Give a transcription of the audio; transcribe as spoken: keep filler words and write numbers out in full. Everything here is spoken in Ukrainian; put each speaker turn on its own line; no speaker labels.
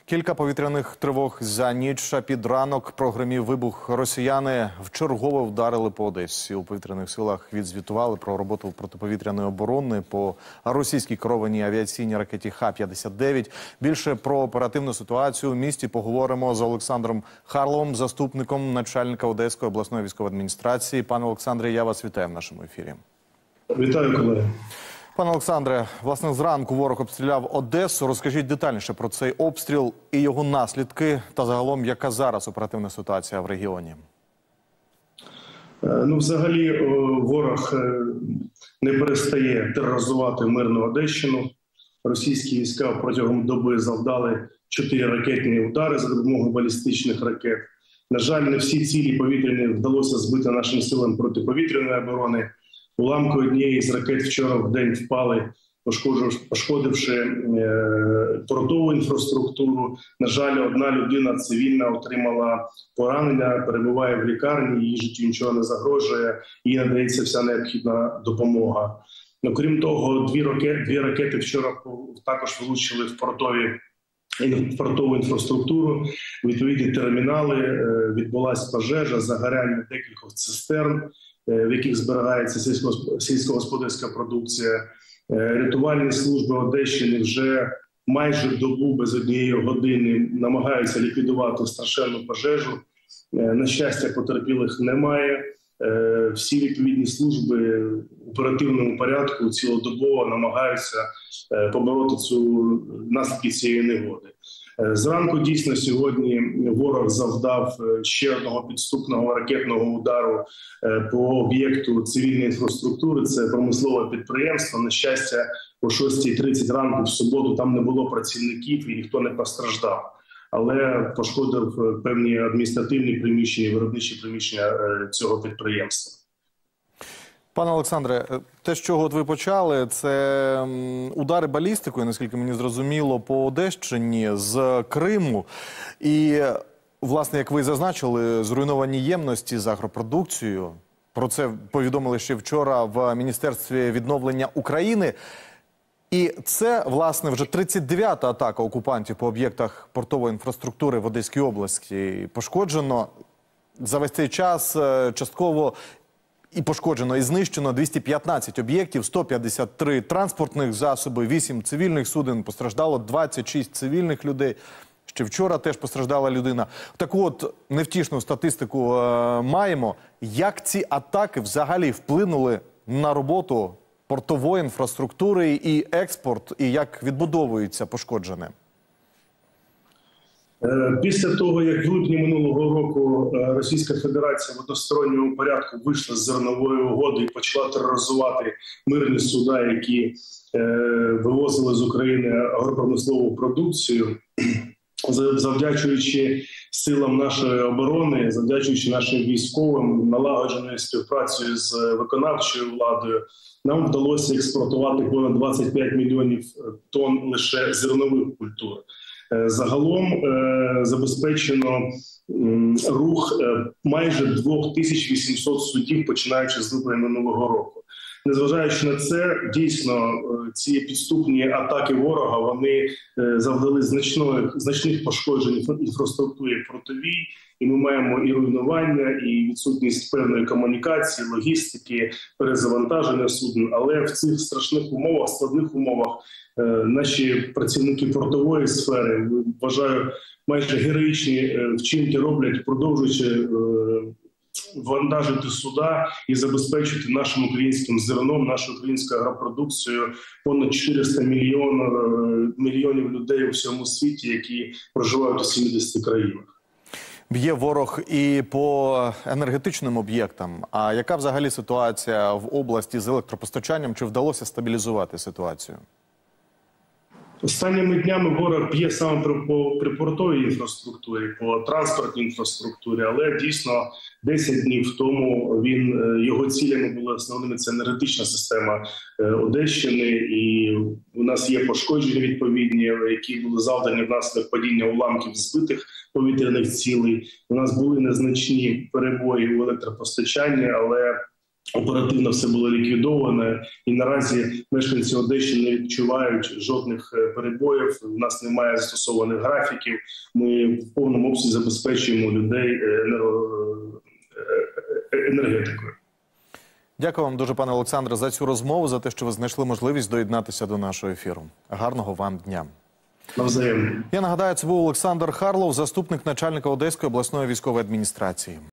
Кілька повітряних тривог за ніч, а під ранок прогримів вибух. Росіяни вчергове вдарили по Одесі. У повітряних силах відзвітували про роботу протиповітряної оборони по російській керованій авіаційній ракеті Х п'ятдесят дев'ять. Більше про оперативну ситуацію у місті поговоримо з Олександром Харловим, заступником начальника Одеської обласної військової адміністрації. Пане Олександре, я вас вітаю в нашому ефірі.
Вітаю, колеги.
Пане Олександре, власне, зранку ворог обстріляв Одесу. Розкажіть детальніше про цей обстріл і його наслідки, та загалом, яка зараз оперативна ситуація в регіоні?
Ну, взагалі, ворог не перестає тероризувати мирну Одещину. Російські війська протягом доби завдали чотири ракетні удари за допомогою балістичних ракет. На жаль, не всі цілі повітряні вдалося збити нашим силам протиповітряної оборони. Уламки однієї з ракет вчора в день впали, пошкодивши е, портову інфраструктуру. На жаль, одна людина цивільна отримала поранення, перебуває в лікарні, її життю нічого не загрожує, їй надається вся необхідна допомога. Ну, крім того, дві ракети, дві ракети вчора також влучили в портові в портову інфраструктуру, відповідні термінали, е, відбулася пожежа, загоряння декількох цистерн, в яких зберігається сільськогосподарська продукція. Рятувальні служби Одещини вже майже добу без однієї години намагаються ліквідувати страшенну пожежу. На щастя, потерпілих немає. Всі відповідні служби в оперативному порядку цілодобово намагаються побороти цю наслідки цієї негоди. Зранку дійсно сьогодні ворог завдав ще одного підступного ракетного удару по об'єкту цивільної інфраструктури. Це промислове підприємство. На щастя, о шостій тридцять ранку в суботу там не було працівників і ніхто не постраждав. Але пошкодив певні адміністративні приміщення, виробничі приміщення цього підприємства.
Пане Олександре, те, з чого от ви почали, це удари балістикою, наскільки мені зрозуміло, по Одещині з Криму. І, власне, як ви зазначили, зруйновані ємності з агропродукцією. Про це повідомили ще вчора в Міністерстві відновлення України. І це, власне, вже тридцять дев'ята атака окупантів по об'єктах портової інфраструктури в Одеській області. Пошкоджено за весь цей час частково і пошкоджено, і знищено двісті п'ятнадцять об'єктів, сто п'ятдесят три транспортних засоби, вісім цивільних суден, постраждало двадцять шість цивільних людей. Ще вчора теж постраждала людина. Таку от невтішну статистику е, маємо. Як ці атаки взагалі вплинули на роботу портової інфраструктури і експорт, і як відбудовується пошкоджене?
Після того, як в липні минулого року Російська Федерація в односторонньому порядку вийшла з зернової угоди і почала тероризувати мирні суда, які е, вивозили з України агропромислову продукцію, завдячуючи силам нашої оборони, завдячуючи нашим військовим, налагодженою співпрацею з виконавчою владою, нам вдалося експортувати понад двадцять п'ять мільйонів тонн лише зернових культур. Загалом е, забезпечено м, рух е, майже дві тисячі вісімсот судів, починаючи з липня минулого року. Незважаючи на це, дійсно, е, ці підступні атаки ворога, вони е, завдали значної, значних пошкоджень інфраструктурі портовій, і ми маємо і руйнування, і відсутність певної комунікації, логістики, перезавантаження суден. Але в цих страшних умовах, складних умовах, е, наші працівники портової сфери, вважаю, майже героїчні е, вчинки роблять, продовжуючи е, вантажити суда і забезпечити нашим українським зерном, нашою українською агропродукцією понад чотириста мільйонів, мільйонів людей у всьому світі, які проживають у сімдесяти країнах.
Б'є ворог і по енергетичним об'єктам. А яка взагалі ситуація в області з електропостачанням? Чи вдалося стабілізувати ситуацію?
Останніми днями ворог б'є саме при, по припортовій інфраструктурі, по транспортній інфраструктурі, але дійсно десять днів тому він, його цілями були основними, це енергетична система Одещини, і у нас є пошкодження відповідні, які були завдані внаслідок падіння уламків збитих повітряних цілей. У нас були незначні перебої в електропостачанні, але Оперативно все було ліквідовано, і наразі мешканці Одещини не відчувають жодних перебоїв. У нас немає застосованих графіків. Ми в повному обсязі забезпечуємо людей енергетикою.
Дякую вам дуже, пане Олександре, за цю розмову, за те, що ви знайшли можливість доєднатися до нашого ефіру. Гарного вам дня.
Навзаєм.
Я нагадаю, це був Олександр Харлов, заступник начальника Одеської обласної військової адміністрації.